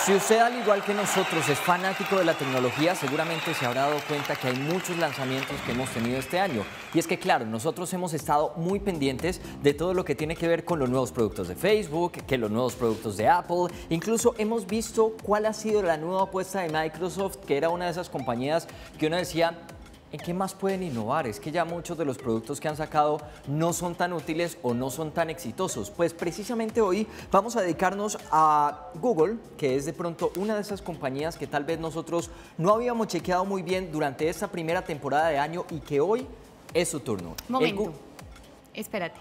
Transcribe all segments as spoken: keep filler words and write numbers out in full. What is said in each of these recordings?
Si usted, al igual que nosotros, es fanático de la tecnología, seguramente se habrá dado cuenta que hay muchos lanzamientos que hemos tenido este año. Y es que, claro, nosotros hemos estado muy pendientes de todo lo que tiene que ver con los nuevos productos de Facebook, que los nuevos productos de Apple. Incluso hemos visto cuál ha sido la nueva apuesta de Microsoft, que era una de esas compañías que uno decía, ¿en qué más pueden innovar? Es que ya muchos de los productos que han sacado no son tan útiles o no son tan exitosos. Pues precisamente hoy vamos a dedicarnos a Google, que es de pronto una de esas compañías que tal vez nosotros no habíamos chequeado muy bien durante esta primera temporada de año y que hoy es su turno. Momento, espérate.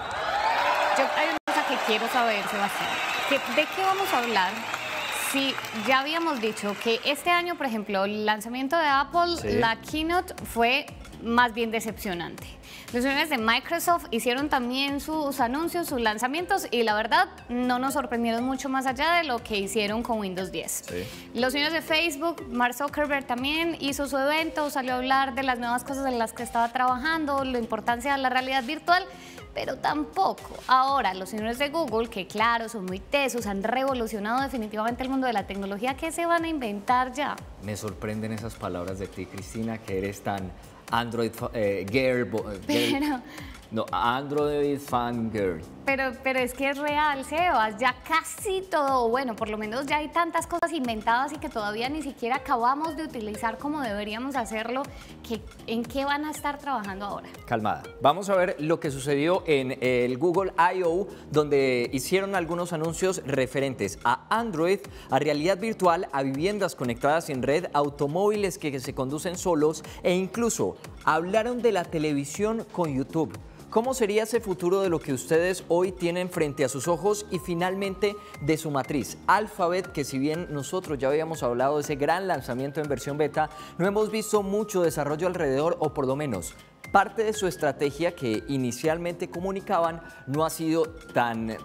Yo, hay una cosa que quiero saber, Sebastián. ¿Que, ¿De qué vamos a hablar? Sí, ya habíamos dicho que este año, por ejemplo, el lanzamiento de Apple, sí. la keynote fue más bien decepcionante. Los señores de Microsoft hicieron también sus anuncios, sus lanzamientos y la verdad no nos sorprendieron mucho más allá de lo que hicieron con Windows diez. Sí. Los señores de Facebook, Mark Zuckerberg también hizo su evento, salió a hablar de las nuevas cosas en las que estaba trabajando, la importancia de la realidad virtual, pero tampoco. Ahora, los señores de Google, que claro, son muy tesos, han revolucionado definitivamente el mundo de la tecnología, ¿qué se van a inventar ya? Me sorprenden esas palabras de ti, Cristina, que eres tan Android eh, girl, girl. Pero... No, Android fan girl. Pero, pero es que es real, Sebas, ya casi todo, bueno, por lo menos ya hay tantas cosas inventadas y que todavía ni siquiera acabamos de utilizar como deberíamos hacerlo, que ¿en qué van a estar trabajando ahora? Calmada, vamos a ver lo que sucedió en el Google I O, donde hicieron algunos anuncios referentes a Android, a realidad virtual, a viviendas conectadas en red, automóviles que se conducen solos e incluso hablaron de la televisión con YouTube. ¿Cómo sería ese futuro de lo que ustedes hoy tienen frente a sus ojos? Y finalmente de su matriz, Alphabet, que si bien nosotros ya habíamos hablado de ese gran lanzamiento en versión beta, no hemos visto mucho desarrollo alrededor, o por lo menos parte de su estrategia que inicialmente comunicaban no ha sido tan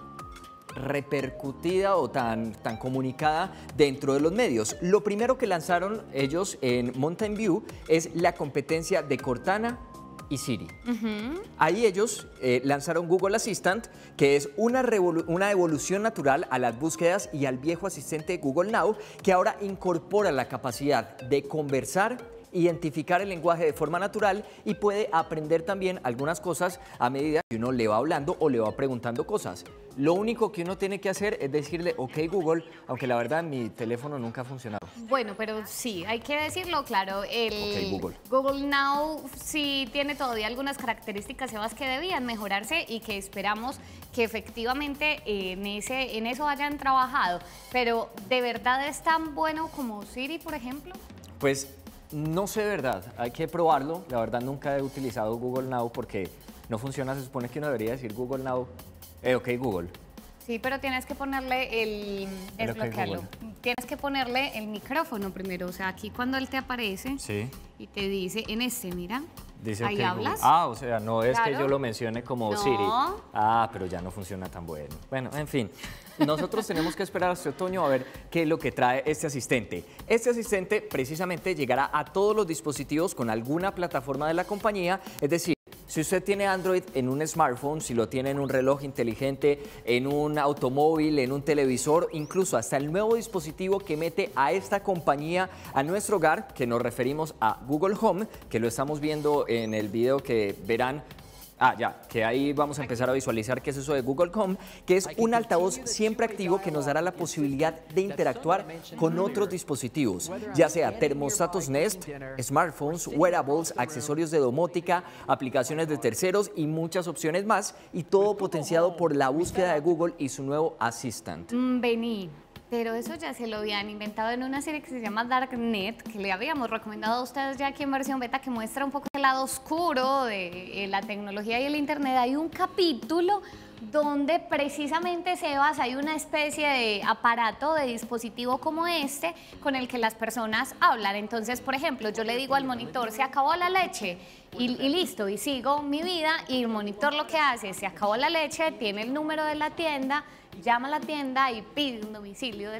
repercutida o tan, tan comunicada dentro de los medios. Lo primero que lanzaron ellos en Mountain View es la competencia de Cortana y Siri. Uh-huh. Ahí ellos eh, lanzaron Google Assistant, que es una, una evolución natural a las búsquedas y al viejo asistente Google Now, que ahora incorpora la capacidad de conversar, identificar el lenguaje de forma natural y puede aprender también algunas cosas a medida que uno le va hablando o le va preguntando cosas. Lo único que uno tiene que hacer es decirle, ok Google, aunque la verdad mi teléfono nunca ha funcionado. Bueno, pero sí, hay que decirlo claro, el okay, Google. Google Now sí tiene todavía algunas características Sebas, que debían mejorarse y que esperamos que efectivamente en, ese, en eso hayan trabajado. Pero, ¿de verdad es tan bueno como Siri, por ejemplo? Pues no sé de verdad, hay que probarlo. La verdad nunca he utilizado Google Now porque no funciona, se supone que uno debería decir Google Now, eh, ok Google. Sí, pero tienes que ponerle el... desbloquearlo. Okay, tienes que ponerle el micrófono primero, o sea, aquí cuando él te aparece sí. y te dice, en este, mira, dice, ahí okay, hablas. Google. Ah, o sea, no es claro. que yo lo mencione como no. Siri. Ah, pero ya no funciona tan bueno. Bueno, en fin. Nosotros tenemos que esperar hasta otoño a ver qué es lo que trae este asistente. Este asistente precisamente llegará a todos los dispositivos con alguna plataforma de la compañía, es decir, si usted tiene Android en un smartphone, si lo tiene en un reloj inteligente, en un automóvil, en un televisor, incluso hasta el nuevo dispositivo que mete a esta compañía a nuestro hogar, que nos referimos a Google Home, que lo estamos viendo en el video que verán. Ah, ya, que ahí vamos a empezar a visualizar qué es eso de Google Home, que es un altavoz siempre activo que nos dará la posibilidad de interactuar con otros dispositivos, ya sea termostatos Nest, smartphones, wearables, accesorios de domótica, aplicaciones de terceros y muchas opciones más, y todo potenciado por la búsqueda de Google y su nuevo Assistant. Mm, vení. Pero eso ya se lo habían inventado en una serie que se llama Darknet, que le habíamos recomendado a ustedes ya aquí en versión beta, que muestra un poco el lado oscuro de la tecnología y el internet. Hay un capítulo donde precisamente, Sebas, hay una especie de aparato, de dispositivo como este, con el que las personas hablan. Entonces, por ejemplo, yo le digo al monitor, se acabó la leche, y, y listo, y sigo mi vida, y el monitor lo que hace es, se acabó la leche, tiene el número de la tienda, llama a la tienda y pide un domicilio de leche.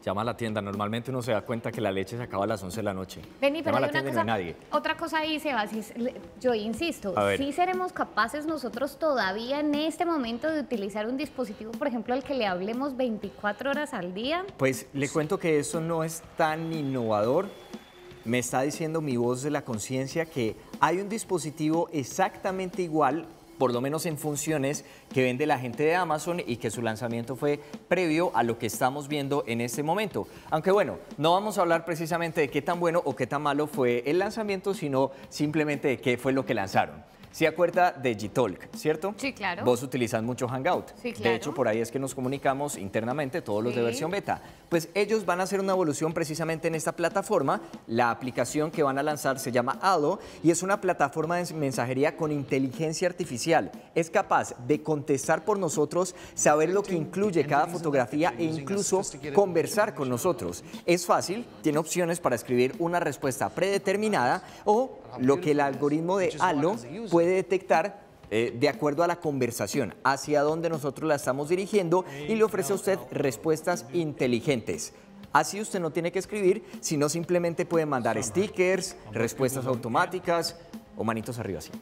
Llama a la tienda. Normalmente uno se da cuenta que la leche se acaba a las once de la noche. Vení, pero Llama a hay la una tienda y cosa, no hay nadie. otra cosa ahí, Sebas, yo insisto, A ver. ¿sí seremos capaces nosotros todavía en este momento de utilizar un dispositivo, por ejemplo, al que le hablemos veinticuatro horas al día? Pues le cuento que eso no es tan innovador. Me está diciendo mi voz de la conciencia que hay un dispositivo exactamente igual, por lo menos en funciones, que vende la gente de Amazon y que su lanzamiento fue previo a lo que estamos viendo en este momento. Aunque bueno, no vamos a hablar precisamente de qué tan bueno o qué tan malo fue el lanzamiento, sino simplemente de qué fue lo que lanzaron. ¿Se acuerda de Gtalk, cierto? Sí, claro. Vos utilizas mucho Hangout. Sí, claro. De hecho, por ahí es que nos comunicamos internamente, todos los Sí. de versión beta. Pues ellos van a hacer una evolución precisamente en esta plataforma. La aplicación que van a lanzar se llama Allo y es una plataforma de mensajería con inteligencia artificial. Es capaz de contestar por nosotros, saber lo que incluye cada fotografía e incluso conversar con nosotros. Es fácil, tiene opciones para escribir una respuesta predeterminada o lo que el algoritmo de Allo puede detectar eh, de acuerdo a la conversación, hacia dónde nosotros la estamos dirigiendo y le ofrece a usted respuestas inteligentes. Así usted no tiene que escribir, sino simplemente puede mandar stickers, respuestas automáticas o manitos arriba así.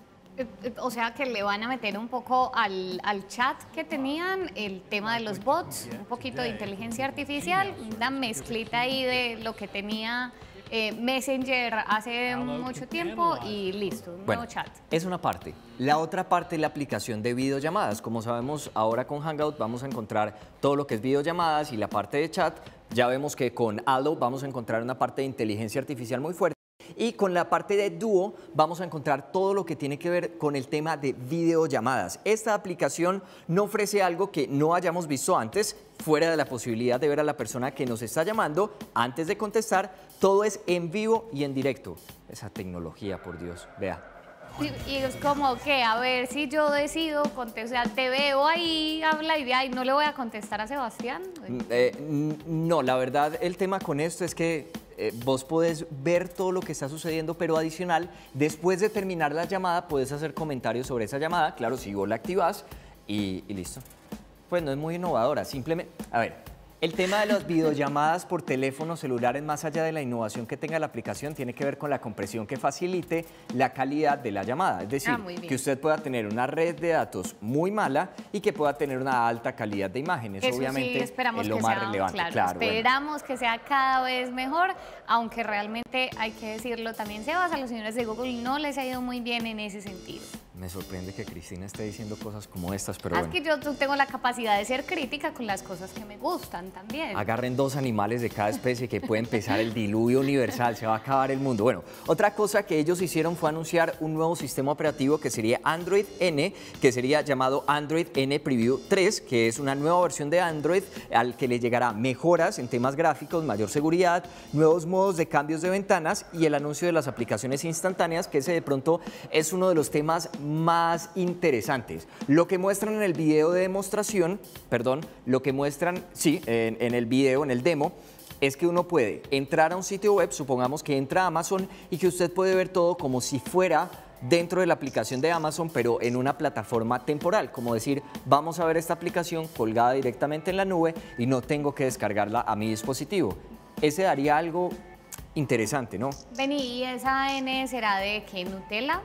O sea que le van a meter un poco al, al chat que tenían, el tema de los bots, un poquito de inteligencia artificial, una mezclita ahí de lo que tenía eh, Messenger hace mucho tiempo y listo, un Bueno, nuevo chat. es una parte. La otra parte es la aplicación de videollamadas. Como sabemos, ahora con Hangout vamos a encontrar todo lo que es videollamadas y la parte de chat. Ya vemos que con Allo vamos a encontrar una parte de inteligencia artificial muy fuerte. Y con la parte de Duo vamos a encontrar todo lo que tiene que ver con el tema de videollamadas. Esta aplicación no ofrece algo que no hayamos visto antes, fuera de la posibilidad de ver a la persona que nos está llamando antes de contestar. Todo es en vivo y en directo. Esa tecnología, por Dios, vea. Y, y es como que, a ver si yo decido contestar, te veo ahí, habla y ay, no le voy a contestar a Sebastián. Eh, no, la verdad, el tema con esto es que eh, vos podés ver todo lo que está sucediendo, pero adicional, después de terminar la llamada, puedes hacer comentarios sobre esa llamada, claro, si vos la activás y, y listo. Pues no es muy innovadora, simplemente, a ver, el tema de las videollamadas por teléfono celulares, más allá de la innovación que tenga la aplicación, tiene que ver con la compresión que facilite la calidad de la llamada. Es decir, Ah, muy bien. que usted pueda tener una red de datos muy mala y que pueda tener una alta calidad de imágenes. Eso Obviamente sí, esperamos es lo que más sea, relevante. claro, Claro, bueno. esperamos que sea cada vez mejor, aunque realmente hay que decirlo también, Sebas, a los señores de Google no les ha ido muy bien en ese sentido. Me sorprende que Cristina esté diciendo cosas como estas, pero Es bueno. que yo tú tengo la capacidad de ser crítica con las cosas que me gustan también. Agarren dos animales de cada especie que puede empezar el diluvio universal, se va a acabar el mundo. Bueno, otra cosa que ellos hicieron fue anunciar un nuevo sistema operativo que sería Android N, que sería llamado Android N Preview tres, que es una nueva versión de Android al que le llegará mejoras en temas gráficos, mayor seguridad, nuevos modos de cambios de ventanas y el anuncio de las aplicaciones instantáneas, que ese de pronto es uno de los temas más interesantes. Lo que muestran en el video de demostración, perdón, lo que muestran, sí, en, en el video, en el demo, es que uno puede entrar a un sitio web, supongamos que entra a Amazon y que usted puede ver todo como si fuera dentro de la aplicación de Amazon, pero en una plataforma temporal, como decir, vamos a ver esta aplicación colgada directamente en la nube y no tengo que descargarla a mi dispositivo. Ese daría algo interesante, ¿no? Vení, ¿y esa N será de qué, Nutella?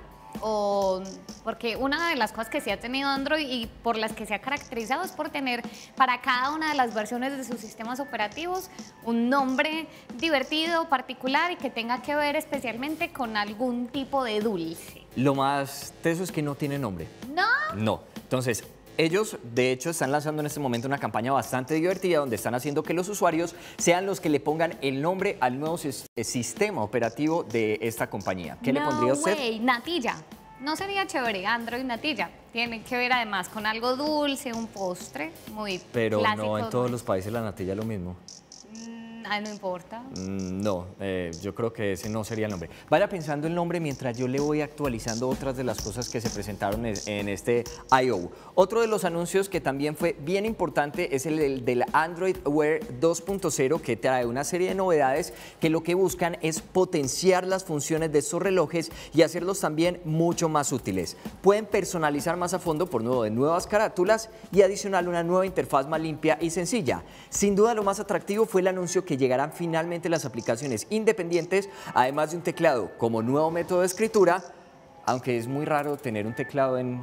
O porque una de las cosas que sí ha tenido Android y por las que se ha caracterizado es por tener para cada una de las versiones de sus sistemas operativos un nombre divertido, particular y que tenga que ver especialmente con algún tipo de dulce. Lo más teso es que no tiene nombre. ¿No? No. Entonces, ellos, de hecho, están lanzando en este momento una campaña bastante divertida donde están haciendo que los usuarios sean los que le pongan el nombre al nuevo sis- sistema operativo de esta compañía. ¿Qué le pondría usted? No, güey, natilla. No sería chévere, Android natilla. Tiene que ver además con algo dulce, un postre muy Pero clásico. no en todos muy- los países la natilla es lo mismo. Ah, no importa. Mm, No, eh, yo creo que ese no sería el nombre. Vaya pensando el nombre mientras yo le voy actualizando otras de las cosas que se presentaron en, en este I O. Otro de los anuncios que también fue bien importante es el, el del Android Wear dos punto cero, que trae una serie de novedades que lo que buscan es potenciar las funciones de estos relojes y hacerlos también mucho más útiles. Pueden personalizar más a fondo por nuevo de nuevas carátulas y adicional una nueva interfaz más limpia y sencilla. Sin duda lo más atractivo fue el anuncio que llegarán finalmente las aplicaciones independientes, además de un teclado como nuevo método de escritura, aunque es muy raro tener un teclado en...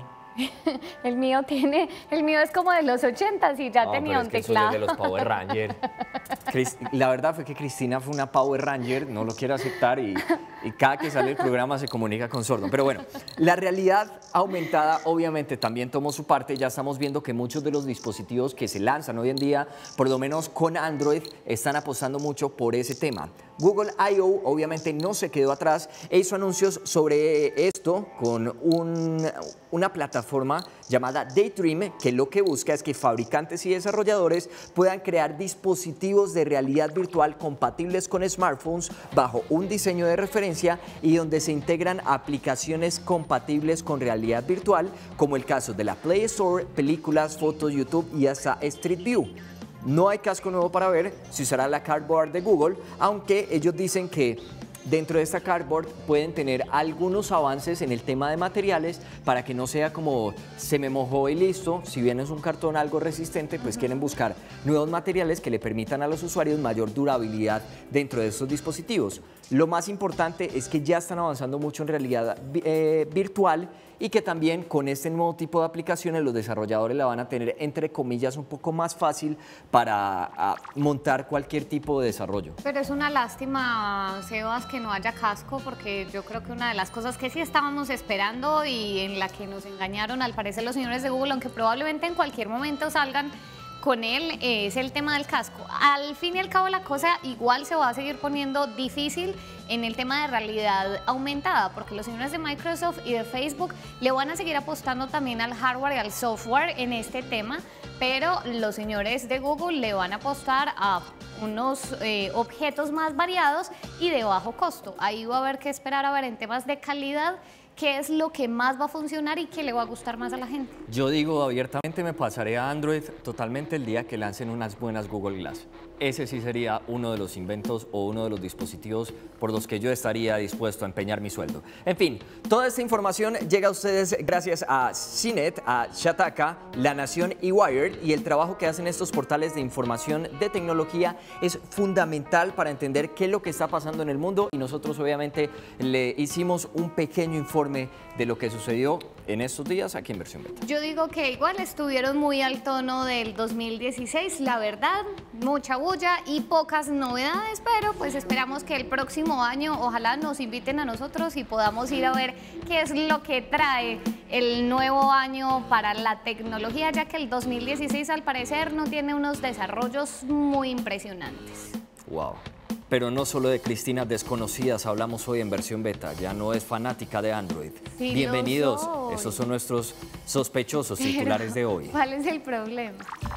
El mío tiene, el mío es como de los ochentas y ya No, tenía pero un es que eso teclado. es de los Power Rangers. Cris- La verdad fue que Cristina fue una Power Ranger, no lo quiere aceptar y, y cada que sale el programa se comunica con sordo. Pero bueno, la realidad aumentada obviamente también tomó su parte. Ya estamos viendo que muchos de los dispositivos que se lanzan hoy en día, por lo menos con Android, están apostando mucho por ese tema. Google I O obviamente no se quedó atrás e hizo anuncios sobre esto con un, una plataforma llamada Daydream, que lo que busca es que fabricantes y desarrolladores puedan crear dispositivos de realidad virtual compatibles con smartphones bajo un diseño de referencia y donde se integran aplicaciones compatibles con realidad virtual, como el caso de la Play Store, películas, fotos, YouTube y hasta Street View. No hay casco nuevo para ver, se usará la Cardboard de Google, aunque ellos dicen que dentro de esta Cardboard pueden tener algunos avances en el tema de materiales para que no sea como se me mojó y listo. Si bien es un cartón algo resistente, pues quieren buscar nuevos materiales que le permitan a los usuarios mayor durabilidad dentro de estos dispositivos. Lo más importante es que ya están avanzando mucho en realidad eh, virtual y que también con este nuevo tipo de aplicaciones los desarrolladores la van a tener, entre comillas, un poco más fácil para a, montar cualquier tipo de desarrollo. Pero es una lástima, Sebas, que no haya casco, porque yo creo que una de las cosas que sí estábamos esperando y en la que nos engañaron al parecer los señores de Google, aunque probablemente en cualquier momento salgan con él, eh, es el tema del casco. Al fin y al cabo la cosa igual se va a seguir poniendo difícil en el tema de realidad aumentada, porque los señores de Microsoft y de Facebook le van a seguir apostando también al hardware y al software en este tema, pero los señores de Google le van a apostar a unos eh, objetos más variados y de bajo costo. Ahí va a haber que esperar a ver en temas de calidad qué es lo que más va a funcionar y qué le va a gustar más a la gente. Yo digo abiertamente, me pasaré a Android totalmente el día que lancen unas buenas Google Glass. Ese sí sería uno de los inventos o uno de los dispositivos por los que yo estaría dispuesto a empeñar mi sueldo. En fin, toda esta información llega a ustedes gracias a C net, a Shataka, La Nación y Wired, y el trabajo que hacen estos portales de información de tecnología es fundamental para entender qué es lo que está pasando en el mundo, y nosotros obviamente le hicimos un pequeño informe de lo que sucedió en estos días aquí en Versión Beta. Yo digo que igual estuvieron muy al tono del dos mil dieciséis, la verdad, mucha bulla y pocas novedades, pero pues esperamos que el próximo año ojalá nos inviten a nosotros y podamos ir a ver qué es lo que trae el nuevo año para la tecnología, ya que el dos mil dieciséis al parecer no tiene unos desarrollos muy impresionantes. Wow. Pero no solo de Cristinas desconocidas hablamos hoy en Versión Beta, ya no es fanática de Android. Sí, Bienvenidos, lo soy. Estos son nuestros sospechosos titulares de hoy. ¿Cuál es el problema?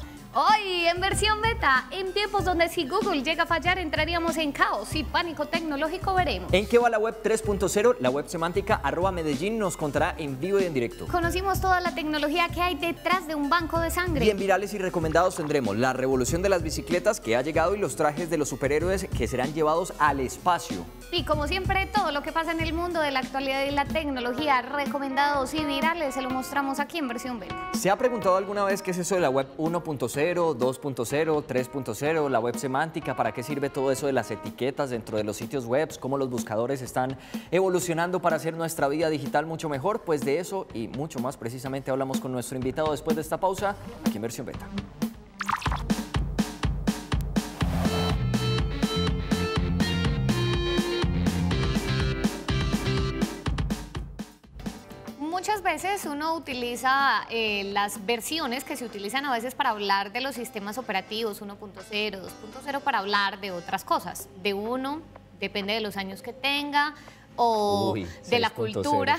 Hoy en Versión Beta, en tiempos donde si Google llega a fallar entraríamos en caos y pánico tecnológico, veremos. ¿En qué va la web tres punto cero? La web semántica arroba Medellín nos contará en vivo y en directo. Conocimos toda la tecnología que hay detrás de un banco de sangre. Bien virales y recomendados tendremos la revolución de las bicicletas que ha llegado y los trajes de los superhéroes que serán llevados al espacio. Y como siempre, todo lo que pasa en el mundo de la actualidad y la tecnología, recomendados y virales, se lo mostramos aquí en Versión Beta. ¿Se ha preguntado alguna vez qué es eso de la web uno punto cero, dos punto cero, tres punto cero, la web semántica? ¿Para qué sirve todo eso de las etiquetas dentro de los sitios web? ¿Cómo los buscadores están evolucionando para hacer nuestra vida digital mucho mejor? Pues de eso y mucho más precisamente hablamos con nuestro invitado después de esta pausa aquí en Versión Beta. Muchas veces uno utiliza eh, las versiones que se utilizan a veces para hablar de los sistemas operativos, uno punto cero, dos punto cero, para hablar de otras cosas. De uno, depende de los años que tenga, o Uy, de la seis punto cero. cultura,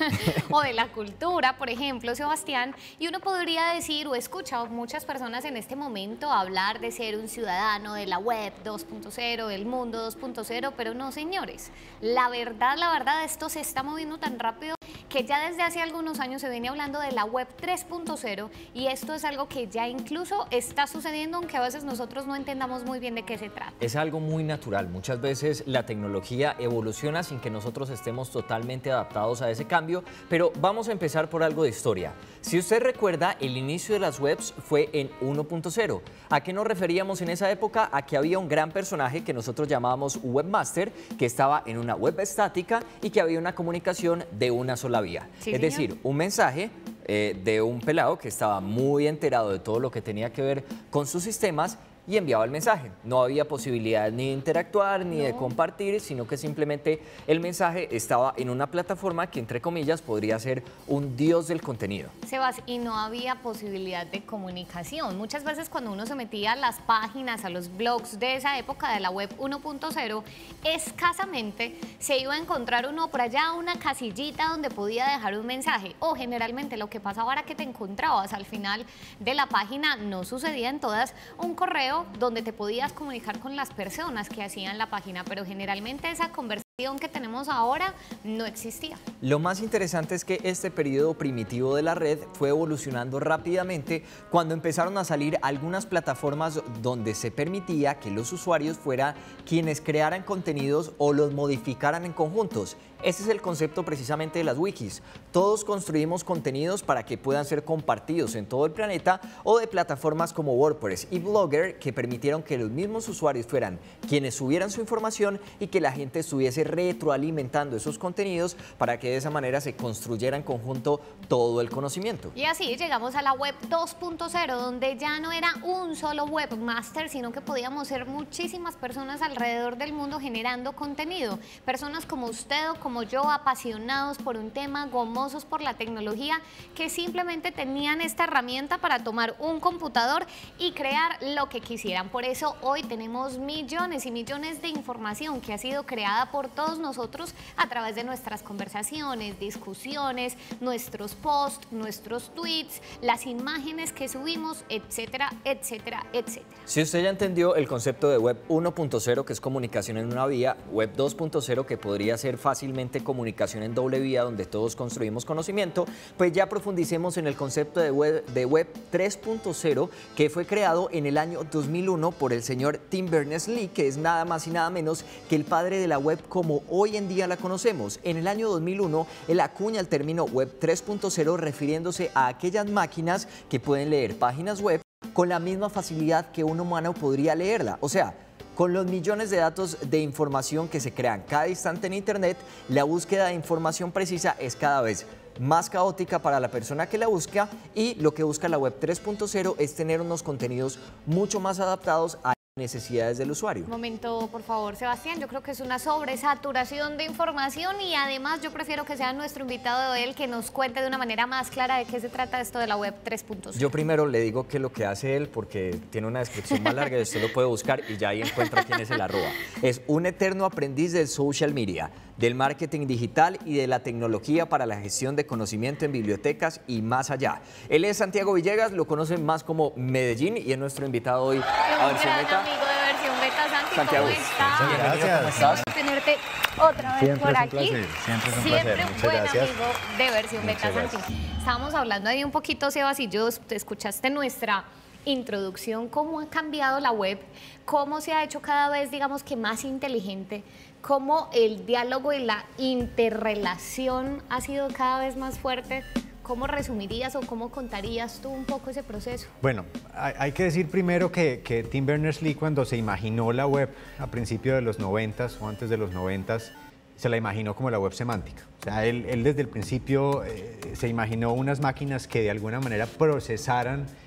o de la cultura, por ejemplo, Sebastián, y uno podría decir, o he escuchado muchas personas en este momento hablar de ser un ciudadano de la web dos punto cero, del mundo dos punto cero, pero no, señores, la verdad, la verdad, esto se está moviendo tan rápido que ya desde hace algunos años se viene hablando de la web tres punto cero, y esto es algo que ya incluso está sucediendo, aunque a veces nosotros no entendamos muy bien de qué se trata. Es algo muy natural. Muchas veces la tecnología evoluciona sin que nosotros estemos totalmente adaptados a ese cambio, pero vamos a empezar por algo de historia. Si usted recuerda, el inicio de las webs fue en uno punto cero. ¿A qué nos referíamos en esa época? A que había un gran personaje que nosotros llamábamos webmaster, que estaba en una web estática y que había una comunicación de una sola vía. Sí, es señor. decir, un mensaje eh, de un pelado que estaba muy enterado de todo lo que tenía que ver con sus sistemas y enviaba el mensaje. No había posibilidad ni de interactuar ni No. de compartir, sino que simplemente el mensaje estaba en una plataforma que, entre comillas, podría ser un dios del contenido. Sebas, y no había posibilidad de comunicación. Muchas veces cuando uno se metía a las páginas, a los blogs de esa época de la web uno punto cero, escasamente se iba a encontrar uno por allá una casillita donde podía dejar un mensaje, o generalmente lo que pasaba era que te encontrabas al final de la página, no sucedía en todas, un correo donde te podías comunicar con las personas que hacían la página, pero generalmente esa conversación que tenemos ahora no existía. Lo más interesante es que este periodo primitivo de la red fue evolucionando rápidamente cuando empezaron a salir algunas plataformas donde se permitía que los usuarios fueran quienes crearan contenidos o los modificaran en conjuntos. Ese es el concepto precisamente de las wikis. Todos construimos contenidos para que puedan ser compartidos en todo el planeta, o de plataformas como WordPress y Blogger, que permitieron que los mismos usuarios fueran quienes subieran su información y que la gente estuviese retroalimentando esos contenidos para que de esa manera se construyera en conjunto todo el conocimiento. Y así llegamos a la web dos punto cero, donde ya no era un solo webmaster, sino que podíamos ser muchísimas personas alrededor del mundo generando contenido. Personas como usted o como yo, apasionados por un tema, gomosos por la tecnología, que simplemente tenían esta herramienta para tomar un computador y crear lo que quisieran. Por eso hoy tenemos millones y millones de información que ha sido creada por todos nosotros a través de nuestras conversaciones, discusiones, nuestros posts, nuestros tweets, las imágenes que subimos, etcétera, etcétera, etcétera. Si usted ya entendió el concepto de web uno punto cero, que es comunicación en una vía, web dos punto cero, que podría ser fácilmente comunicación en doble vía, donde todos construimos conocimiento, pues ya profundicemos en el concepto de web, de web tres punto cero, que fue creado en el año dos mil uno por el señor Tim Berners-Lee, que es nada más y nada menos que el padre de la web como hoy en día la conocemos. En el año dos mil uno, él acuña el término web tres punto cero refiriéndose a aquellas máquinas que pueden leer páginas web con la misma facilidad que un humano podría leerla. O sea, con los millones de datos de información que se crean cada instante en Internet, la búsqueda de información precisa es cada vez más caótica para la persona que la busca, y lo que busca la web tres punto cero es tener unos contenidos mucho más adaptados a necesidades del usuario. Un momento, por favor, Sebastián. Yo creo que es una sobresaturación de información, y además yo prefiero que sea nuestro invitado de él que nos cuente de una manera más clara de qué se trata esto de la web tres punto cero. Yo primero le digo que lo que hace él, porque tiene una descripción más larga y usted lo puede buscar y ya ahí encuentra quién es el arroba. Es un eterno aprendiz del social media, del marketing digital y de la tecnología para la gestión de conocimiento en bibliotecas y más allá. Él es Santiago Villegas, lo conocen más como Medellín, y es nuestro invitado hoy a Versión Beta. Amigo de Versión Beta, Santi, Santiago, ¿cómo estás? Gracias. ¿Cómo estás? Tenerte otra vez Siempre por es un aquí. placer, siempre es un Siempre placer. un Muchas buen gracias. amigo de Versión Beta, Muchas Santi. Estábamos hablando ahí un poquito, Sebas y yo, te escuchaste nuestra introducción, cómo ha cambiado la web, cómo se ha hecho cada vez, digamos que más inteligente, cómo el diálogo y la interrelación ha sido cada vez más fuerte. ¿Cómo resumirías o cómo contarías tú un poco ese proceso? Bueno, hay, hay que decir primero que, que Tim Berners-Lee, cuando se imaginó la web a principios de los noventas o antes de los noventas, se la imaginó como la web semántica. O sea, él, él desde el principio eh, se imaginó unas máquinas que de alguna manera procesaran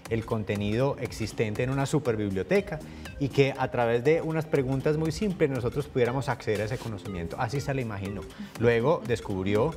el contenido existente en una superbiblioteca y que a través de unas preguntas muy simples nosotros pudiéramos acceder a ese conocimiento. Así se le imaginó. Luego descubrió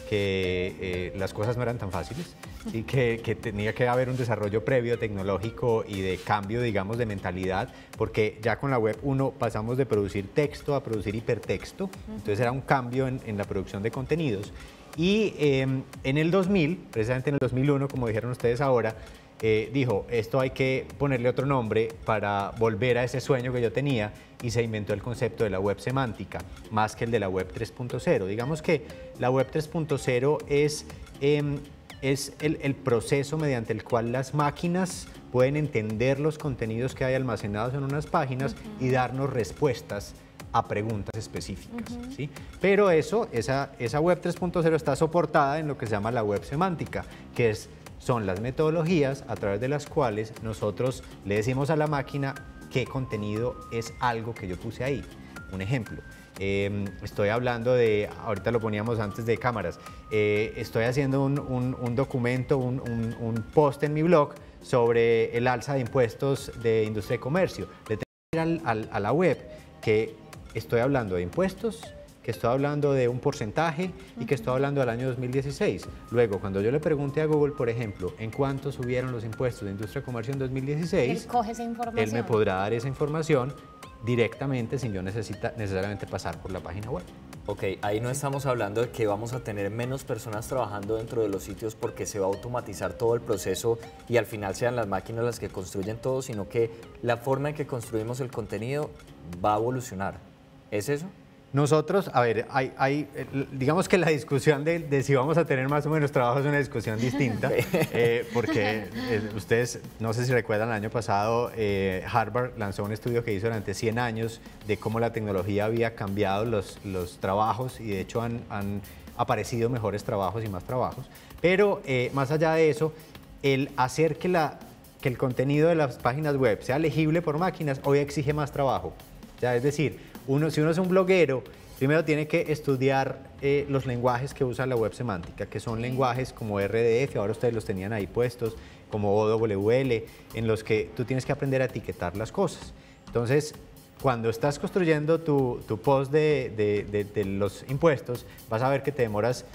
que eh, las cosas no eran tan fáciles y que, que tenía que haber un desarrollo previo tecnológico y de cambio, digamos, de mentalidad, porque ya con la web uno pasamos de producir texto a producir hipertexto, entonces era un cambio en, en la producción de contenidos. Y eh, en el dos mil, precisamente en el dos mil uno, como dijeron ustedes ahora, eh, dijo, esto hay que ponerle otro nombre para volver a ese sueño que yo tenía, y se inventó el concepto de la web semántica, más que el de la web tres punto cero. Digamos que la web tres punto cero es, eh, es el, el proceso mediante el cual las máquinas pueden entender los contenidos que hay almacenados en unas páginas uh-huh. y darnos respuestas a preguntas específicas, uh-huh. ¿sí? Pero eso, esa, esa web tres punto cero está soportada en lo que se llama la web semántica, que es, son las metodologías a través de las cuales nosotros le decimos a la máquina qué contenido es algo que yo puse ahí. Un ejemplo, eh, estoy hablando de, ahorita lo poníamos antes de cámaras, eh, estoy haciendo un, un, un documento, un, un, un post en mi blog sobre el alza de impuestos de industria y comercio. Le tengo que ir al, al, a la web que estoy hablando de impuestos, que estoy hablando de un porcentaje y que estoy hablando del año dos mil dieciséis. Luego, cuando yo le pregunté a Google, por ejemplo, en cuánto subieron los impuestos de industria y comercio en dos mil dieciséis, él coge esa información. Él me podrá dar esa información directamente sin yo necesita, necesariamente pasar por la página web. Ok, ahí no estamos hablando de que vamos a tener menos personas trabajando dentro de los sitios porque se va a automatizar todo el proceso y al final sean las máquinas las que construyen todo, sino que la forma en que construimos el contenido va a evolucionar. ¿Es eso? Nosotros, a ver, hay, hay, digamos que la discusión de, de si vamos a tener más o menos trabajo es una discusión distinta, eh, porque eh, ustedes, no sé si recuerdan, el año pasado eh, Harvard lanzó un estudio que hizo durante cien años de cómo la tecnología había cambiado los, los trabajos y de hecho han, han aparecido mejores trabajos y más trabajos, pero eh, más allá de eso, el hacer que, la, que el contenido de las páginas web sea legible por máquinas hoy exige más trabajo, ya, es decir, Uno, si uno es un bloguero, primero tiene que estudiar eh, los lenguajes que usa la web semántica, que son lenguajes como R D F, ahora ustedes los tenían ahí puestos, como O W L, en los que tú tienes que aprender a etiquetar las cosas. Entonces, cuando estás construyendo tu, tu post de, de, de, de los impuestos, vas a ver que te demoras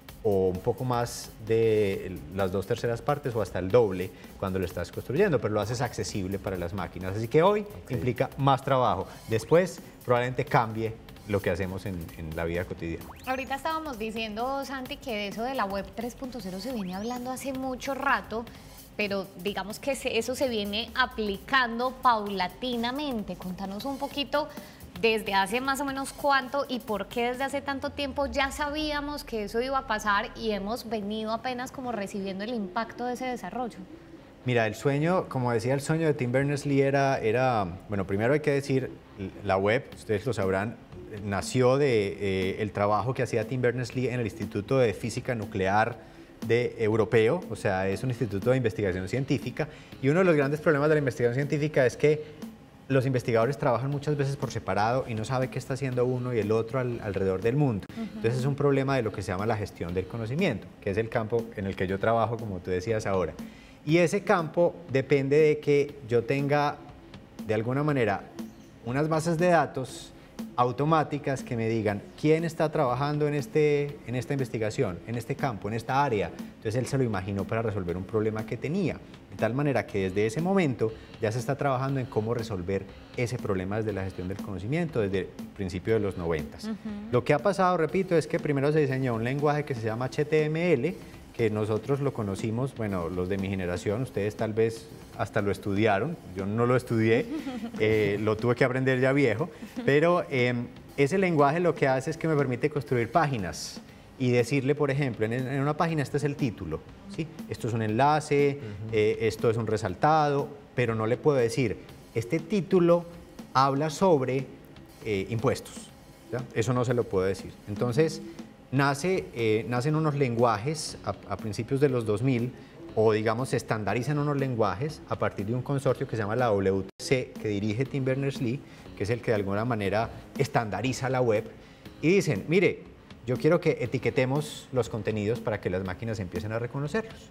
o un poco más de las dos terceras partes o hasta el doble cuando lo estás construyendo, pero lo haces accesible para las máquinas. Así que hoy okay. implica más trabajo. Después probablemente cambie lo que hacemos en, en la vida cotidiana. Ahorita estábamos diciendo, Santi, que de eso de la web tres punto cero se viene hablando hace mucho rato, pero digamos que se, eso se viene aplicando paulatinamente. Contanos un poquito desde hace más o menos cuánto y por qué desde hace tanto tiempo ya sabíamos que eso iba a pasar y hemos venido apenas como recibiendo el impacto de ese desarrollo. Mira, el sueño, como decía, el sueño de Tim Berners-Lee era, era, bueno, primero hay que decir, la web, ustedes lo sabrán, nació de eh, el trabajo que hacía Tim Berners-Lee en el Instituto de Física Nuclear de Europeo, o sea, es un instituto de investigación científica, y uno de los grandes problemas de la investigación científica es que los investigadores trabajan muchas veces por separado y no sabe qué está haciendo uno y el otro al, alrededor del mundo. Uh-huh. Entonces es un problema de lo que se llama la gestión del conocimiento, que es el campo en el que yo trabajo, como tú decías ahora. Y ese campo depende de que yo tenga, de alguna manera, unas bases de datos automáticas que me digan quién está trabajando en, este, en esta investigación, en este campo, en esta área. Entonces él se lo imaginó para resolver un problema que tenía, de tal manera que desde ese momento ya se está trabajando en cómo resolver ese problema desde la gestión del conocimiento, desde el principio de los noventas. Uh-huh. Lo que ha pasado, repito, es que primero se diseñó un lenguaje que se llama H T M L, que nosotros lo conocimos, bueno, los de mi generación, ustedes tal vez hasta lo estudiaron, yo no lo estudié, eh, lo tuve que aprender ya viejo, pero eh, ese lenguaje lo que hace es que me permite construir páginas y decirle, por ejemplo, en, en una página este es el título, ¿sí? Esto es un enlace, uh-huh. eh, esto es un resaltado, pero no le puedo decir, este título habla sobre eh, impuestos, ¿ya? Eso no se lo puedo decir. Entonces, Nace, eh, nacen unos lenguajes a, a principios de los dos mil, o digamos se estandarizan unos lenguajes a partir de un consorcio que se llama la W T C, que dirige Tim Berners-Lee, que es el que de alguna manera estandariza la web, y dicen, mire, yo quiero que etiquetemos los contenidos para que las máquinas empiecen a reconocerlos.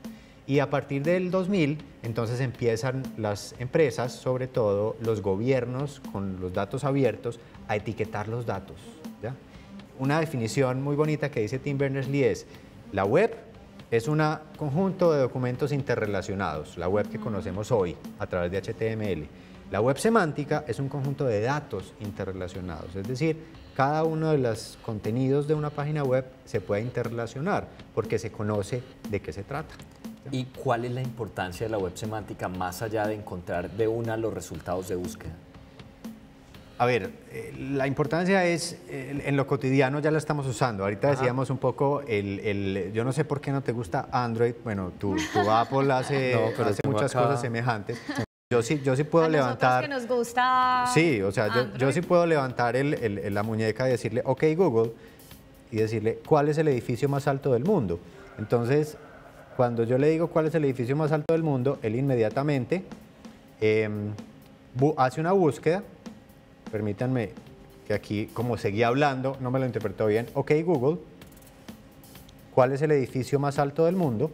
Y a partir del dos mil, entonces empiezan las empresas, sobre todo los gobiernos, con los datos abiertos, a etiquetar los datos, ¿ya? Una definición muy bonita que dice Tim Berners-Lee es: la web es un conjunto de documentos interrelacionados, la web que conocemos hoy a través de H T M L. La web semántica es un conjunto de datos interrelacionados, es decir, cada uno de los contenidos de una página web se puede interrelacionar porque se conoce de qué se trata. ¿Y cuál es la importancia de la web semántica más allá de encontrar de una los resultados de búsqueda? A ver, eh, la importancia es, eh, en lo cotidiano ya la estamos usando. Ahorita Ajá. decíamos un poco, el, el, yo no sé por qué no te gusta Android, bueno, tu, tu Apple hace, No, pero hace tengo muchas acá. cosas semejantes. Yo sí, yo sí puedo A nosotros levantar... que nos gusta Sí, o sea, yo, yo Android. sí puedo levantar el, el- el- la muñeca y decirle, ok Google, y decirle, ¿cuál es el edificio más alto del mundo? Entonces, cuando yo le digo cuál es el edificio más alto del mundo, él inmediatamente eh, bu- hace una búsqueda. Permítanme que aquí, como seguía hablando, no me lo interpretó bien. Ok Google, ¿cuál es el edificio más alto del mundo?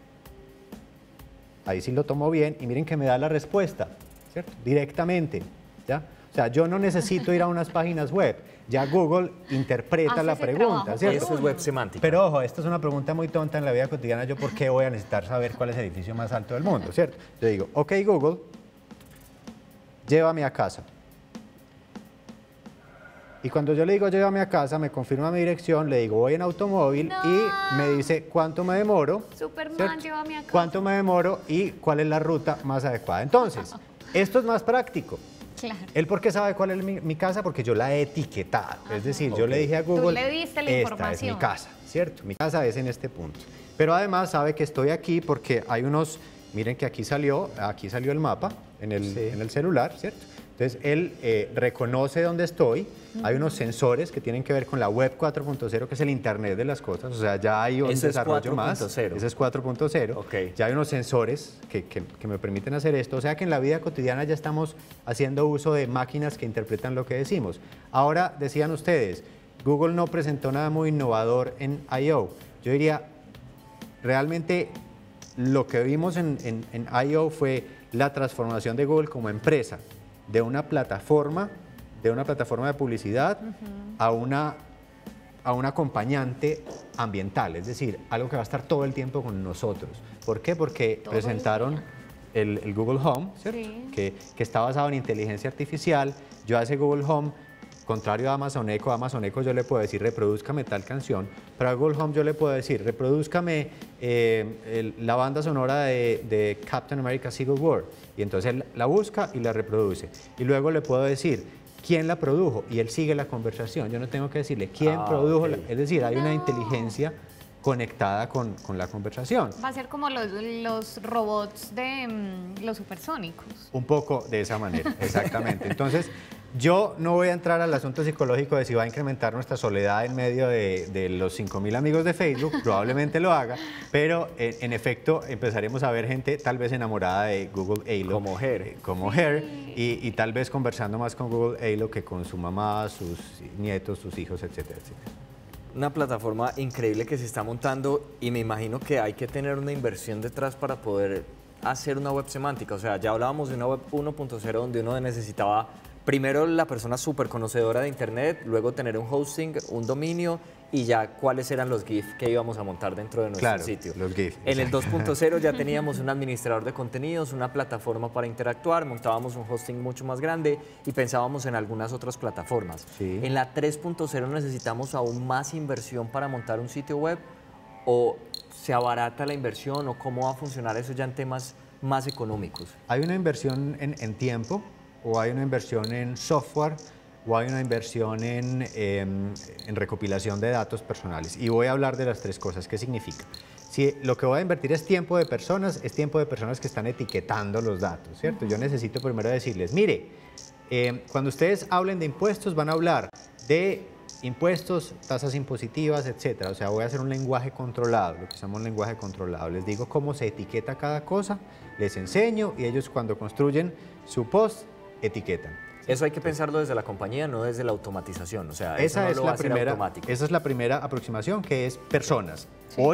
Ahí sí lo tomó bien y miren que me da la respuesta, ¿cierto? Directamente, ¿ya? O sea, yo no necesito ir a unas páginas web, ya Google interpreta Hace la ese pregunta, trabajo ¿cierto? Eso es web semántica. Pero ojo, esta es una pregunta muy tonta en la vida cotidiana, yo ¿por qué voy a necesitar saber cuál es el edificio más alto del mundo, ¿cierto? Yo digo, ok Google, llévame a casa. Y cuando yo le digo llévame a casa, me confirma mi dirección, le digo voy en automóvil No. y me dice cuánto me demoro. Superman, ¿cierto? llévame a casa. Cuánto me demoro y cuál es la ruta más adecuada. Entonces, esto es más práctico. Claro. ¿Él por qué sabe cuál es mi, mi casa? Porque yo la he etiquetado. Es decir, yo Ok. le dije a Google, le diste la esta información. es mi casa, ¿cierto? Mi casa es en este punto. Pero además sabe que estoy aquí porque hay unos, miren que aquí salió, aquí salió el mapa en el, Sí. en el celular, ¿cierto? Entonces, él eh, reconoce dónde estoy. Hay unos sensores que tienen que ver con la web cuatro punto cero, que es el Internet de las cosas. O sea, ya hay un Ese es desarrollo más. cuatro punto cero. Ese es cuatro punto cero. Ok. Ya hay unos sensores que, que- que me permiten hacer esto. O sea que en la vida cotidiana ya estamos haciendo uso de máquinas que interpretan lo que decimos. Ahora, decían ustedes, Google no presentó nada muy innovador en I O. Yo diría, realmente lo que vimos en, en, en I O fue la transformación de Google como empresa, de una plataforma, de una plataforma de publicidad a una a un acompañante ambiental, es decir, algo que va a estar todo el tiempo con nosotros. ¿Por qué? Porque Todo el presentaron día. el, el Google Home, ¿cierto? Sí. Que, que está basado en inteligencia artificial. Yo a ese Google Home, contrario a Amazon Echo, a Amazon Echo yo le puedo decir reprodúzcame tal canción, pero a Google Home yo le puedo decir reprodúzcame eh, el- la banda sonora de, de Captain America Civil War. Y entonces él la busca y la reproduce. Y luego le puedo decir quién la produjo y él sigue la conversación. Yo no tengo que decirle quién Ah, produjo, ok. la- es decir, hay una No. inteligencia conectada con, con la conversación. Va a ser como los, los robots de mm, los supersónicos. Un poco de esa manera, exactamente. Entonces, yo no voy a entrar al asunto psicológico de si va a incrementar nuestra soledad en medio de, de los cinco mil amigos de Facebook, probablemente lo haga, pero en, en efecto empezaremos a ver gente tal vez enamorada de Google Halo. Como Her. eh, Como Her, y, y tal vez conversando más con Google Halo que con su mamá, sus nietos, sus hijos, etcétera, etcétera. Una plataforma increíble que se está montando y me imagino que hay que tener una inversión detrás para poder hacer una web semántica. O sea, ya hablábamos de una web uno punto cero donde uno necesitaba primero la persona súper conocedora de Internet, luego tener un hosting, un dominio y ya cuáles eran los GIF que íbamos a montar dentro de nuestro Claro, sitio. los GIF, En el exacto. dos punto cero ya teníamos un administrador de contenidos, una plataforma para interactuar, montábamos un hosting mucho más grande y pensábamos en algunas otras plataformas. Sí. En la tres punto cero necesitamos aún más inversión para montar un sitio web o se abarata la inversión o cómo va a funcionar eso ya en temas más económicos. ¿Hay una inversión en, en tiempo o hay una inversión en software o hay una inversión en, eh, en recopilación de datos personales? Y voy a hablar de las tres cosas. ¿Qué significa? Si lo que voy a invertir es tiempo de personas, es tiempo de personas que están etiquetando los datos, ¿cierto? Yo necesito primero decirles, mire, eh, cuando ustedes hablen de impuestos van a hablar de impuestos, tasas impositivas, etcétera. O sea, voy a hacer un lenguaje controlado, lo que se llama un lenguaje controlado. Les digo cómo se etiqueta cada cosa, les enseño y ellos cuando construyen su post, etiquetan. Eso hay que pensarlo desde la compañía, no desde la automatización. O sea, eso Esa no es, lo va la a hacer primera, automático. esa es la primera aproximación, que es personas. Hoy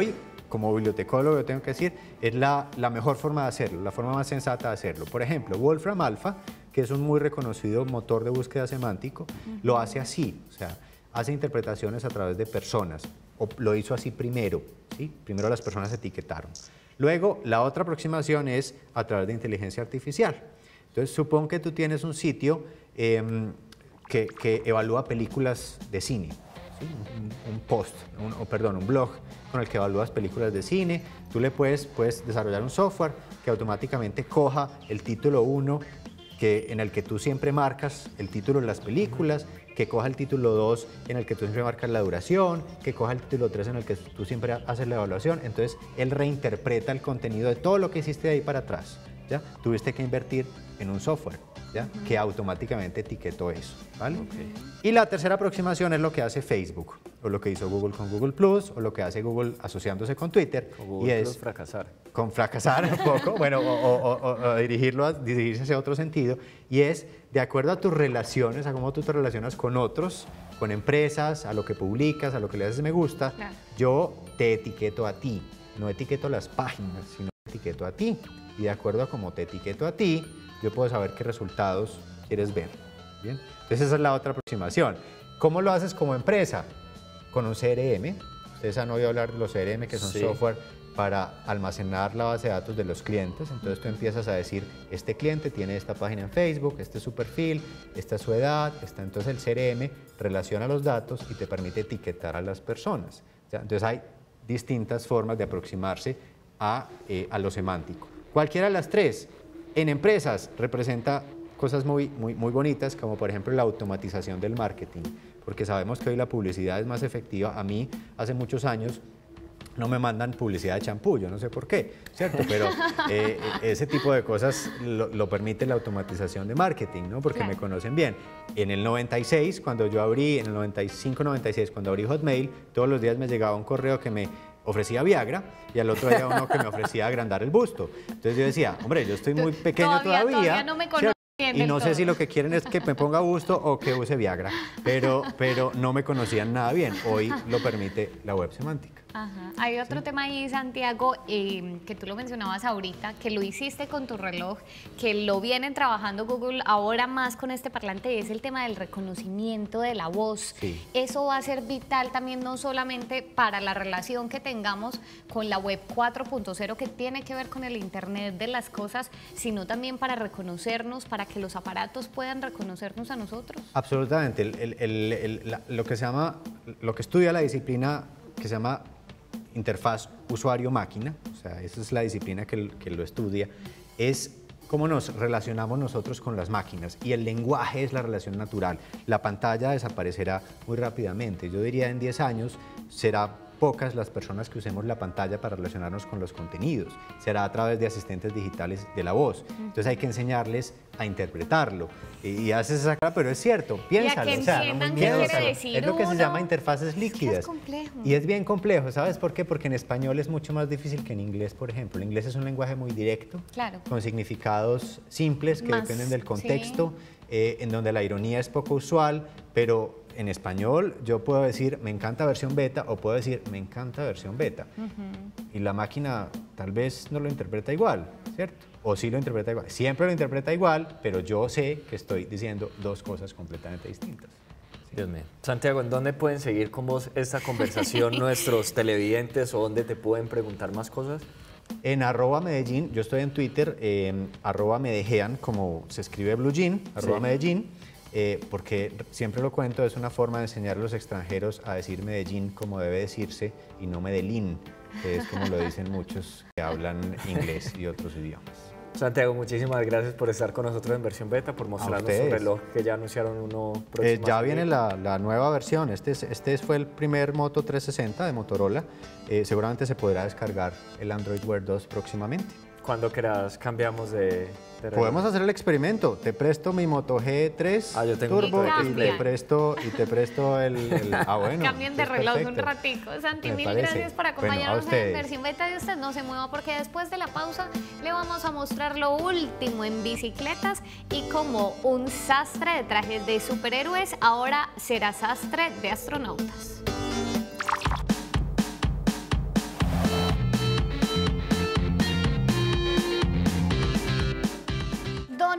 como bibliotecólogo, yo tengo que decir, es la, la mejor forma de hacerlo, la forma más sensata de hacerlo. Por ejemplo, Wolfram Alpha, que es un muy reconocido motor de búsqueda semántico, uh-huh. lo hace así, o sea, hace interpretaciones a través de personas, o lo hizo así primero, ¿sí? Primero las personas etiquetaron. Luego, la otra aproximación es a través de inteligencia artificial. Entonces, supón que tú tienes un sitio eh, que, que evalúa películas de cine, ¿sí? un, un post, un, o perdón, un blog con el que evalúas películas de cine. Tú le puedes, puedes desarrollar un software que automáticamente coja el título uno, que, en el que tú siempre marcas el título de las películas, que coja el título dos en el que tú siempre marcas la duración, que coja el título tres en el que tú siempre haces la evaluación. Entonces, él reinterpreta el contenido de todo lo que hiciste de ahí para atrás, ¿ya? Tuviste que invertir en un software, ¿ya? Uh-huh. que automáticamente etiquetó eso, ¿vale? Okay. Y la tercera aproximación es lo que hace Facebook, o lo que hizo Google con Google Plus, o lo que hace Google asociándose con Twitter. Con Google y Plus es fracasar. Con fracasar un poco, bueno, o, o, o, o dirigirlo a, dirigirse hacia otro sentido, y es de acuerdo a tus relaciones, a cómo tú te relacionas con otros, con empresas, a lo que publicas, a lo que le haces me gusta, claro. yo te etiqueto a ti, no etiqueto las páginas, sino etiqueto a ti, y de acuerdo a cómo te etiqueto a ti, yo puedo saber qué resultados quieres ver. ¿Bien? Entonces esa es la otra aproximación. ¿Cómo lo haces como empresa? Con un C R M. Ustedes han oído hablar de los C R M, que son sí. software para almacenar la base de datos de los clientes. Entonces tú empiezas a decir, este cliente tiene esta página en Facebook, este es su perfil, esta es su edad, esta. Entonces el C R M relaciona los datos y te permite etiquetar a las personas. ¿Ya? Entonces hay distintas formas de aproximarse a, eh, a lo semántico. Cualquiera de las tres. En empresas representa cosas muy, muy, muy bonitas, como por ejemplo la automatización del marketing, porque sabemos que hoy la publicidad es más efectiva. A mí, hace muchos años, no me mandan publicidad de champú, yo no sé por qué, ¿cierto? Pero eh, ese tipo de cosas lo, lo permite la automatización de marketing, ¿no? Porque claro. me conocen bien. En el noventa y seis, cuando yo abrí, en el noventa y cinco noventa y seis, cuando abrí Hotmail, todos los días me llegaba un correo que me ofrecía Viagra y al otro día uno que me ofrecía agrandar el busto. Entonces yo decía, hombre, yo estoy muy pequeño todavía. todavía, todavía no me conozco bien y no del sé todo. si lo que quieren es que me ponga busto o que use Viagra, pero, pero no me conocían nada bien. Hoy lo permite la web semántica. Ajá. Hay otro ¿Sí? tema ahí, Santiago, eh, que tú lo mencionabas ahorita, que lo hiciste con tu reloj, que lo vienen trabajando Google ahora más con este parlante, es el tema del reconocimiento de la voz. Sí. Eso va a ser vital también, no solamente para la relación que tengamos con la web cuatro punto cero, que tiene que ver con el Internet de las cosas, sino también para reconocernos, para que los aparatos puedan reconocernos a nosotros. Absolutamente. El, el, el, el, la, lo que se llama, lo que estudia la disciplina que se llama interfaz usuario-máquina, o sea, esa es la disciplina que, que lo estudia, es cómo nos relacionamos nosotros con las máquinas, y el lenguaje es la relación natural. La pantalla desaparecerá muy rápidamente. Yo diría en diez años será pocas las personas que usemos la pantalla para relacionarnos con los contenidos. Será a través de asistentes digitales de la voz. Entonces hay que enseñarles a interpretarlo. Y, y haces esa cara, pero es cierto, piénsalo. Y a que o sea, entiendan no qué quiere decir Es lo que uno. se llama interfaces líquidas. Es complejo. Y es bien complejo, ¿sabes por qué? Porque en español es mucho más difícil que en inglés, por ejemplo. El inglés es un lenguaje muy directo, claro. con significados simples que Más, dependen del contexto, sí. eh, en donde la ironía es poco usual, pero en español yo puedo decir me encanta versión beta o puedo decir me encanta versión beta. Uh-huh. Y la máquina tal vez no lo interpreta igual, ¿cierto? O sí lo interpreta igual. Siempre lo interpreta igual, pero yo sé que estoy diciendo dos cosas completamente distintas. ¿Sí? Dios mío. Santiago, ¿en dónde pueden seguir con vos esta conversación nuestros televidentes o dónde te pueden preguntar más cosas? En arroba Medellín, yo estoy en Twitter, eh, arroba Medejean, como se escribe Blue Jean, arroba sí. Medellín. Eh, porque siempre lo cuento, es una forma de enseñar a los extranjeros a decir Medellín como debe decirse y no Medellín, que es como lo dicen muchos que hablan inglés y otros idiomas. Santiago, muchísimas gracias por estar con nosotros en versión beta, por mostrarnos su reloj que ya anunciaron uno próximo. Eh, ya viene la, la nueva versión, este, es, este fue el primer Moto trescientos sesenta de Motorola, eh, seguramente se podrá descargar el Android Wear dos próximamente. Cuando quieras cambiamos de, de Podemos hacer el experimento. Te presto mi Moto G tres ah, yo tengo Turbo y, y te presto y te presto el, el ah bueno. Cambien de reloj perfecto. Un ratico. Santi, Me mil parece. gracias por acompañarnos bueno, en versión beta. Y usted no se mueva porque después de la pausa le vamos a mostrar lo último en bicicletas y como un sastre de trajes de superhéroes ahora será sastre de astronautas.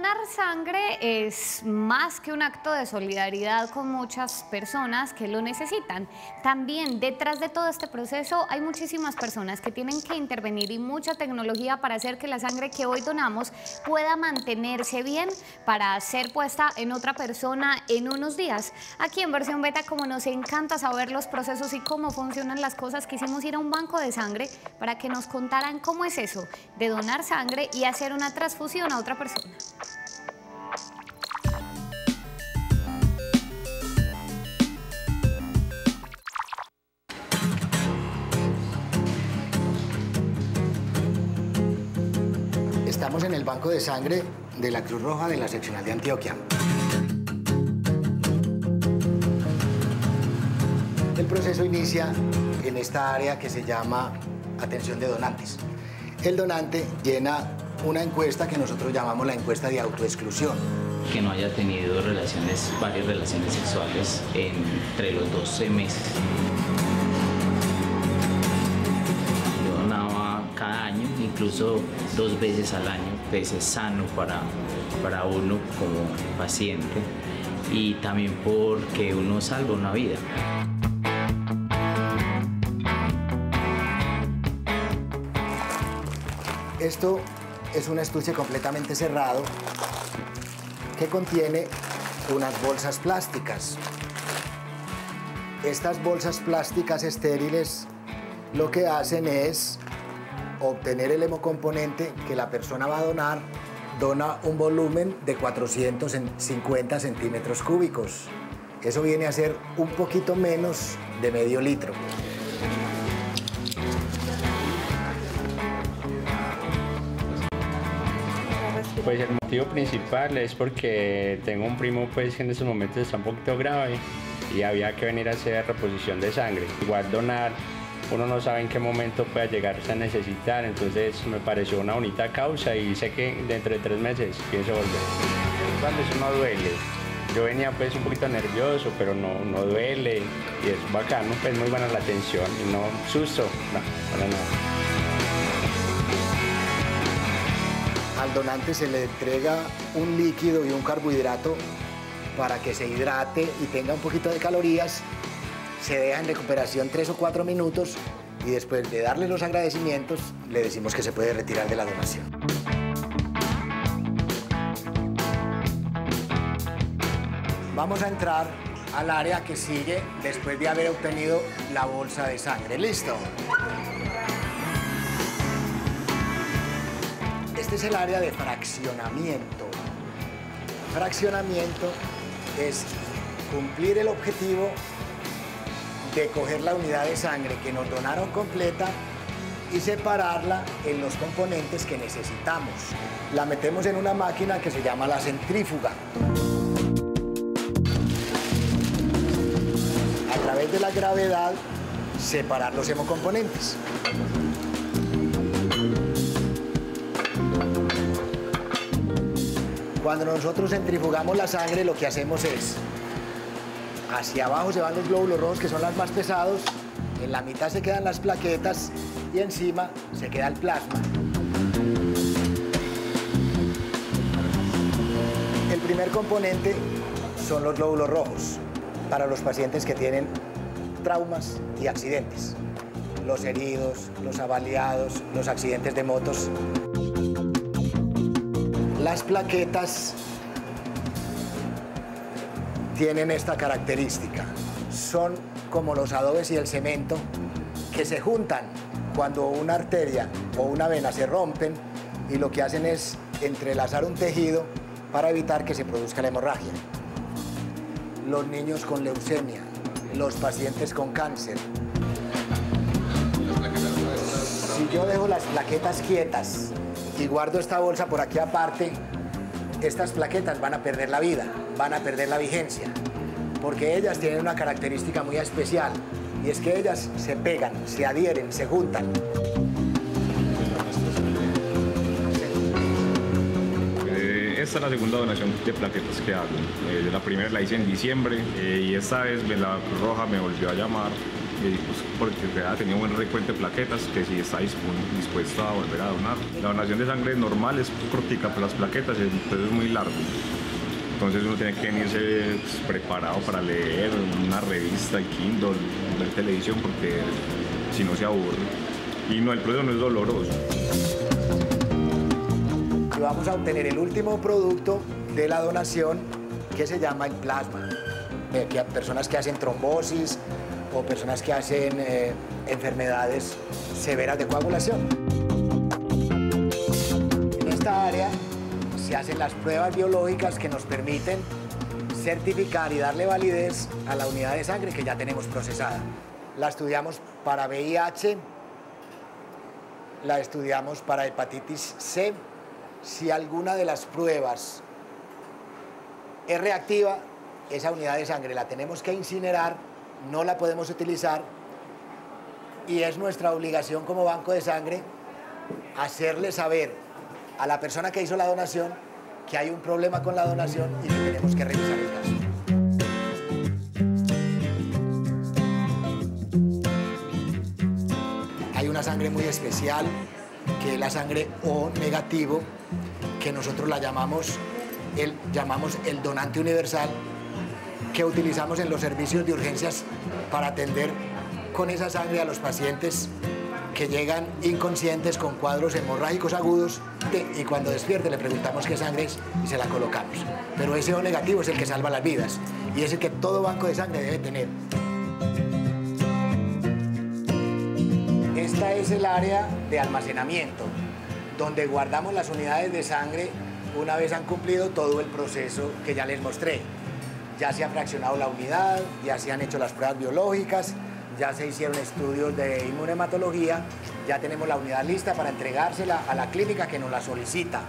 donar sangre es más que un acto de solidaridad con muchas personas que lo necesitan. También detrás de todo este proceso hay muchísimas personas que tienen que intervenir y mucha tecnología para hacer que la sangre que hoy donamos pueda mantenerse bien para ser puesta en otra persona en unos días. Aquí en Versión Beta, como nos encanta saber los procesos y cómo funcionan las cosas, quisimos ir a un banco de sangre para que nos contaran cómo es eso de donar sangre y hacer una transfusión a otra persona. Estamos en el banco de sangre de la Cruz Roja de la seccional de Antioquia. El proceso inicia en esta área que se llama atención de donantes. El donante llena una encuesta que nosotros llamamos la encuesta de autoexclusión. Que no haya tenido relaciones, varias relaciones sexuales entre los doce meses. Yo donaba cada año, incluso dos veces al año, pues es sano para, para uno como paciente y también porque uno salva una vida. Esto es un estuche completamente cerrado que contiene unas bolsas plásticas. Estas bolsas plásticas estériles lo que hacen es obtener el hemocomponente que la persona va a donar. Dona un volumen de cuatrocientos cincuenta centímetros cúbicos. Eso viene a ser un poquito menos de medio litro. Pues el motivo principal es porque tengo un primo pues, que en estos momentos está un poquito grave y había que venir a hacer reposición de sangre. Igual donar, uno no sabe en qué momento pueda llegar a necesitar, entonces me pareció una bonita causa y sé que dentro de tres meses pienso volver. Cuando eso no duele, yo venía pues un poquito nervioso, pero no, no duele y es bacano, pues muy buena la atención y no susto, no, para nada. Al donante se le entrega un líquido y un carbohidrato para que se hidrate y tenga un poquito de calorías. Se deja en recuperación tres o cuatro minutos y después de darle los agradecimientos le decimos que se puede retirar de la donación. Vamos a entrar al área que sigue después de haber obtenido la bolsa de sangre. ¿Listo? Este es el área de fraccionamiento. Fraccionamiento es cumplir el objetivo de coger la unidad de sangre que nos donaron completa y separarla en los componentes que necesitamos. La metemos en una máquina que se llama la centrífuga. A través de la gravedad, separar los hemocomponentes. Cuando nosotros centrifugamos la sangre, lo que hacemos es, hacia abajo se van los glóbulos rojos, que son los más pesados, en la mitad se quedan las plaquetas y encima se queda el plasma. El primer componente son los glóbulos rojos, para los pacientes que tienen traumas y accidentes. Los heridos, los avaliados, los accidentes de motos. Las plaquetas tienen esta característica. Son como los adobes y el cemento que se juntan cuando una arteria o una vena se rompen y lo que hacen es entrelazar un tejido para evitar que se produzca la hemorragia. Los niños con leucemia, los pacientes con cáncer. Si yo dejo las plaquetas quietas y guardo esta bolsa por aquí aparte, estas plaquetas van a perder la vida, van a perder la vigencia, porque ellas tienen una característica muy especial, y es que ellas se pegan, se adhieren, se juntan. Eh, esta es la segunda donación de plaquetas que hago. Eh, la primera la hice en diciembre eh, y esta vez la Cruz Roja me volvió a llamar y pues porque ha tenido buen recuento de plaquetas, que si está dispuesta a volver a donar. La donación de sangre normal es cortica, pero las plaquetas el proceso es muy largo. Entonces uno tiene que venirse pues, preparado para leer una revista, el Kindle, ver televisión, porque si no se aburre. Y no, el proceso no es doloroso. Y vamos a obtener el último producto de la donación, que se llama el plasma. Eh, que personas que hacen trombosis o personas que hacen eh, enfermedades severas de coagulación. En esta área se hacen las pruebas biológicas que nos permiten certificar y darle validez a la unidad de sangre que ya tenemos procesada. La estudiamos para V I H, la estudiamos para hepatitis C. Si alguna de las pruebas es reactiva, esa unidad de sangre la tenemos que incinerar, no la podemos utilizar y es nuestra obligación como banco de sangre hacerle saber a la persona que hizo la donación que hay un problema con la donación y que tenemos que revisar el caso. Hay una sangre muy especial, que es la sangre O negativo, que nosotros la llamamos el, llamamos el donante universal, que utilizamos en los servicios de urgencias para atender con esa sangre a los pacientes que llegan inconscientes con cuadros hemorrágicos agudos y cuando despierte le preguntamos qué sangre es y se la colocamos. Pero ese O negativo es el que salva las vidas y es el que todo banco de sangre debe tener. Esta es el área de almacenamiento, donde guardamos las unidades de sangre una vez han cumplido todo el proceso que ya les mostré. Ya se ha fraccionado la unidad, ya se han hecho las pruebas biológicas, ya se hicieron estudios de inmunematología, ya tenemos la unidad lista para entregársela a la clínica que nos la solicita.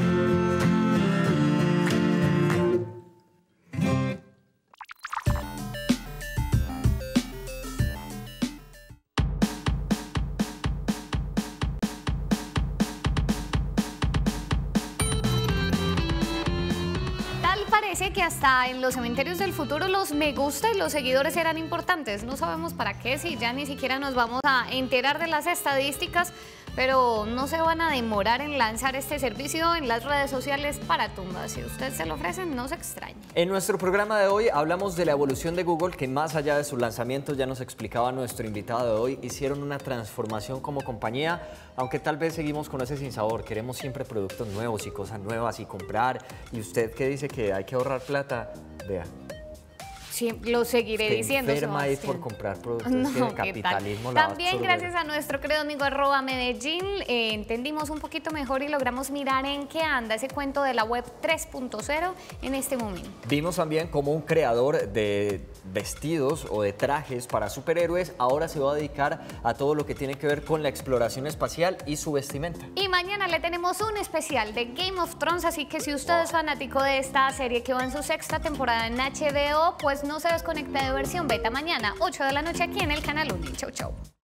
Parece que hasta en los cementerios del futuro los me gusta y los seguidores eran importantes. No sabemos para qué, si ya ni siquiera nos vamos a enterar de las estadísticas, pero no se van a demorar en lanzar este servicio en las redes sociales para tumbas. Si usted se lo ofrecen, no se extrañe. En nuestro programa de hoy hablamos de la evolución de Google, que más allá de su lanzamiento, ya nos explicaba nuestro invitado de hoy, hicieron una transformación como compañía, aunque tal vez seguimos con ese sinsabor. Queremos siempre productos nuevos y cosas nuevas y comprar. Y usted que dice que hay que ahorrar plata, vea. Sí, lo seguiré Se diciendo. enferma ahí por comprar productos, no, que el capitalismo la También gracias a nuestro querido amigo arroba Medellín, eh, entendimos un poquito mejor y logramos mirar en qué anda ese cuento de la web tres punto cero en este momento. Vimos también cómo un creador de vestidos o de trajes para superhéroes ahora se va a dedicar a todo lo que tiene que ver con la exploración espacial y su vestimenta. Y mañana le tenemos un especial de Game of Thrones, así que si usted es fanático de esta serie que va en su sexta temporada en H B O, pues no se desconecte de versión beta mañana, ocho de la noche aquí en el canal uno. Chau, chau.